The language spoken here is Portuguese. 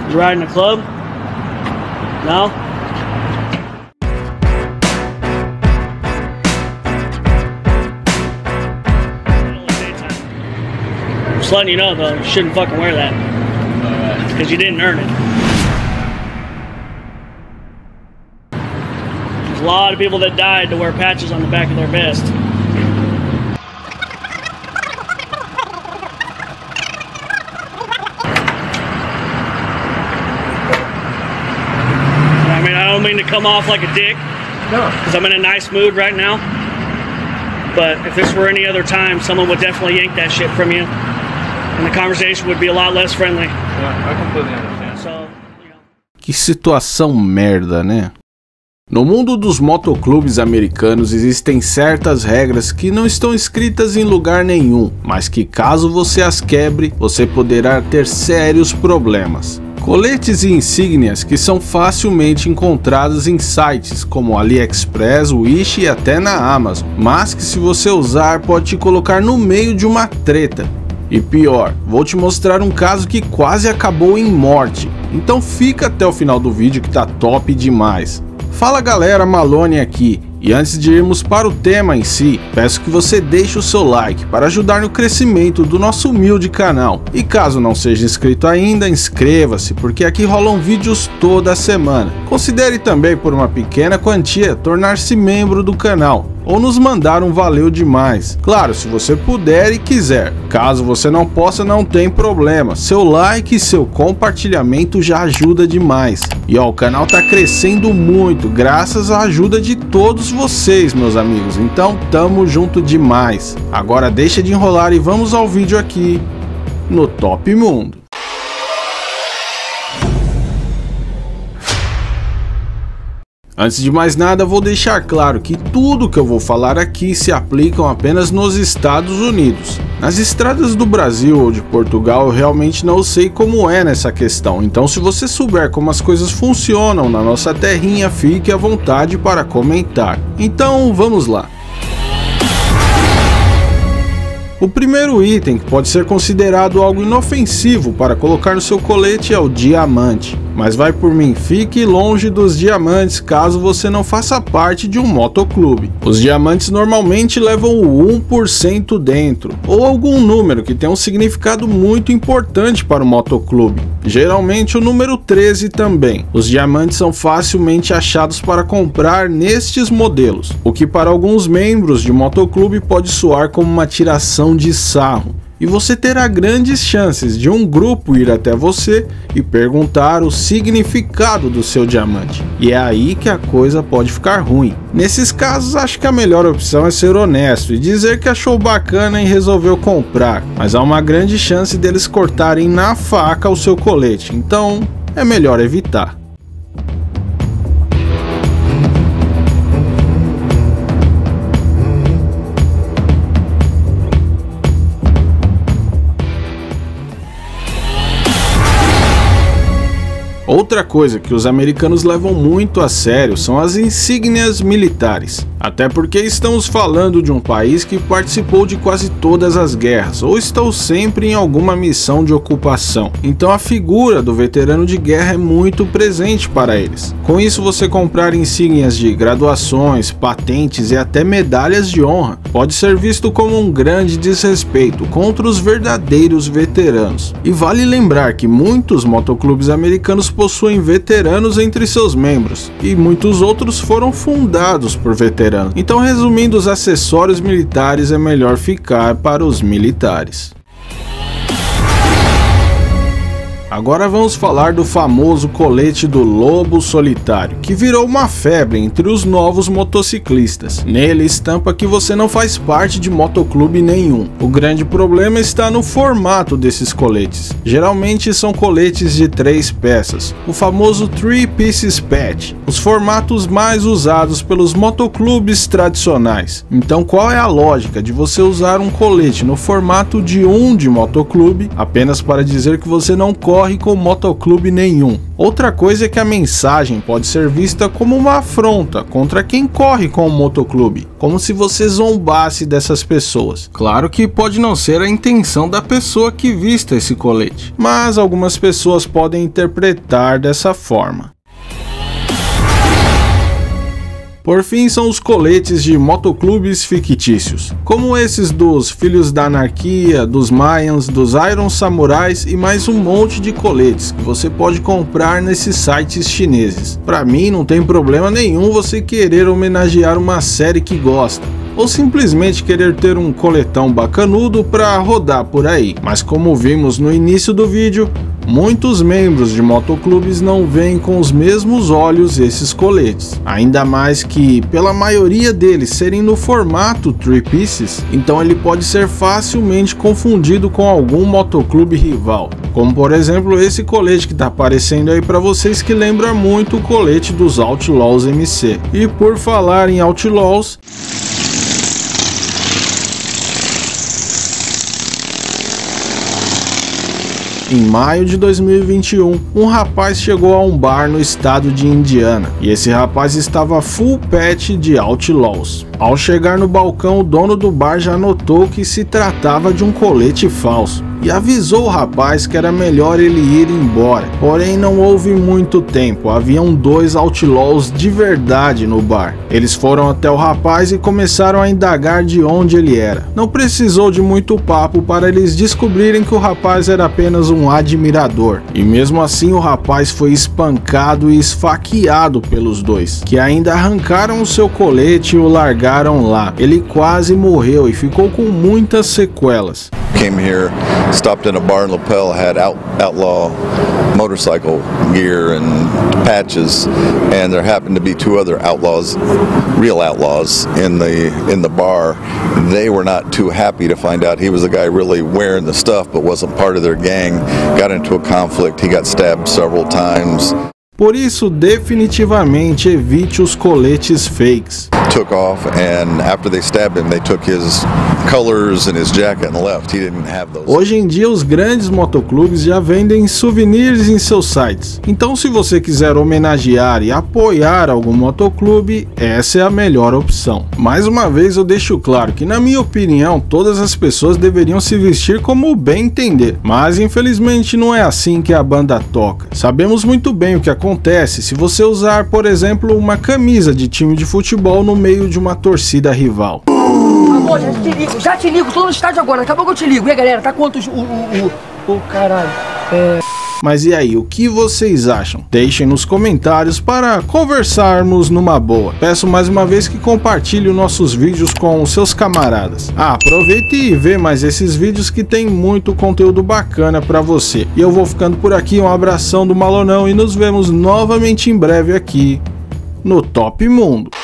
You ride in a club? No? Just letting you know though, you shouldn't fucking wear that. Because you didn't earn it. There's a lot of people that died to wear patches on the back of their vest. I mean, I don't mean to come off like a dick. No. Because I'm in a nice mood right now. But if this were any other time, someone would definitely yank that shit from you. And the conversation would be a lot less friendly. Yeah, I completely understand. So, you know. Que situação merda, né? No mundo dos motoclubes americanos existem certas regras que não estão escritas em lugar nenhum, mas que caso você as quebre, você poderá ter sérios problemas. Coletes e insígnias que são facilmente encontrados em sites como AliExpress, Wish e até na Amazon, mas que se você usar pode te colocar no meio de uma treta. E pior, vou te mostrar um caso que quase acabou em morte, então fica até o final do vídeo que tá top demais. Fala galera, Malone aqui, e antes de irmos para o tema em si, peço que você deixe o seu like para ajudar no crescimento do nosso humilde canal. E caso não seja inscrito ainda, inscreva-se, porque aqui rolam vídeos toda semana. Considere também por uma pequena quantia tornar-se membro do canal, ou nos mandar um valeu demais. Claro, se você puder e quiser. Caso você não possa, não tem problema. Seu like e seu compartilhamento já ajuda demais. E ó, o canal tá crescendo muito, graças à ajuda de todos vocês, meus amigos. Então, tamo junto demais. Agora deixa de enrolar e vamos ao vídeo aqui no Top Mundo. Antes de mais nada, vou deixar claro que tudo que eu vou falar aqui se aplicam apenas nos Estados Unidos. Nas estradas do Brasil ou de Portugal eu realmente não sei como é nessa questão, então se você souber como as coisas funcionam na nossa terrinha, fique à vontade para comentar. Então vamos lá. O primeiro item que pode ser considerado algo inofensivo para colocar no seu colete é o diamante. Mas vai por mim, fique longe dos diamantes caso você não faça parte de um motoclube. Os diamantes normalmente levam o 1% dentro, ou algum número que tem um significado muito importante para o motoclube. Geralmente o número 13 também. Os diamantes são facilmente achados para comprar nestes modelos, o que para alguns membros de motoclube pode soar como uma tiração de sarro. E você terá grandes chances de um grupo ir até você e perguntar o significado do seu diamante. E é aí que a coisa pode ficar ruim. Nesses casos, acho que a melhor opção é ser honesto e dizer que achou bacana e resolveu comprar, mas há uma grande chance deles cortarem na faca o seu colete, então é melhor evitar. Outra coisa que os americanos levam muito a sério são as insígnias militares. Até porque estamos falando de um país que participou de quase todas as guerras, ou estão sempre em alguma missão de ocupação. Então a figura do veterano de guerra é muito presente para eles. Com isso, você comprar insígnias de graduações, patentes e até medalhas de honra pode ser visto como um grande desrespeito contra os verdadeiros veteranos. E vale lembrar que muitos motoclubes americanos possuem veteranos entre seus membros, e muitos outros foram fundados por veteranos. Então, resumindo, os acessórios militares é melhor ficar para os militares. Agora vamos falar do famoso colete do Lobo Solitário, que virou uma febre entre os novos motociclistas. Nele estampa que você não faz parte de motoclube nenhum. O grande problema está no formato desses coletes. Geralmente são coletes de 3 peças, o famoso 3 Pieces Patch, os formatos mais usados pelos motoclubes tradicionais. Então qual é a lógica de você usar um colete no formato de 1 de motoclube apenas para dizer que você não corre corre com motoclube nenhum. Outra coisa é que a mensagem pode ser vista como uma afronta contra quem corre com o motoclube, como se você zombasse dessas pessoas. Claro que pode não ser a intenção da pessoa que vista esse colete, mas algumas pessoas podem interpretar dessa forma. Por fim, são os coletes de motoclubes fictícios, como esses dos Filhos da Anarquia, dos Mayans, dos Iron Samurais e mais um monte de coletes que você pode comprar nesses sites chineses. Pra mim, não tem problema nenhum você querer homenagear uma série que gosta, ou simplesmente querer ter um coletão bacanudo para rodar por aí. Mas como vimos no início do vídeo, muitos membros de motoclubes não veem com os mesmos olhos esses coletes. Ainda mais que, pela maioria deles serem no formato 3 pieces, então ele pode ser facilmente confundido com algum motoclube rival. Como por exemplo esse colete que está aparecendo aí para vocês, que lembra muito o colete dos Outlaws MC. E por falar em Outlaws, em maio de 2021, um rapaz chegou a um bar no estado de Indiana, e esse rapaz estava full patch de Outlaws. Ao chegar no balcão, o dono do bar já notou que se tratava de um colete falso e avisou o rapaz que era melhor ele ir embora. Porém, não houve muito tempo, haviam 2 Outlaws de verdade no bar. Eles foram até o rapaz e começaram a indagar de onde ele era. Não precisou de muito papo para eles descobrirem que o rapaz era apenas um admirador. E mesmo assim o rapaz foi espancado e esfaqueado pelos 2, que ainda arrancaram o seu colete e o largaram lá. Ele quase morreu e ficou com muitas sequelas. Came here, stopped in a bar in Lapel, had outlaw motorcycle gear and patches, and there happened to be 2 other outlaws, real outlaws, in the bar. They were not too happy to find out he was the guy really wearing the stuff, but wasn't part of their gang. Got into a conflict. He got stabbed several times. Por isso, definitivamente evite os coletes fakes. Took off, and after they stabbed him, they took his colors and his jacket and left. He didn't have those. Hoje em dia, os grandes motoclubes já vendem souvenirs em seus sites. Então, se você quiser homenagear e apoiar algum motoclube, essa é a melhor opção. Mais uma vez, eu deixo claro que, na minha opinião, todas as pessoas deveriam se vestir como bem entender. Mas, infelizmente, não é assim que a banda toca. Sabemos muito bem o que acontece se você usar, por exemplo, uma camisa de time de futebol no meio de uma torcida rival. Amor, já te ligo, tô no estádio agora, acabou que eu te ligo. E aí, galera, tá quantos caralho? Mas e aí, o que vocês acham? Deixem nos comentários para conversarmos numa boa. Peço mais uma vez que compartilhe os nossos vídeos com os seus camaradas. Aproveite e vê mais esses vídeos que tem muito conteúdo bacana para você. E eu vou ficando por aqui, um abração do Malonão e nos vemos novamente em breve aqui no Top Mundo.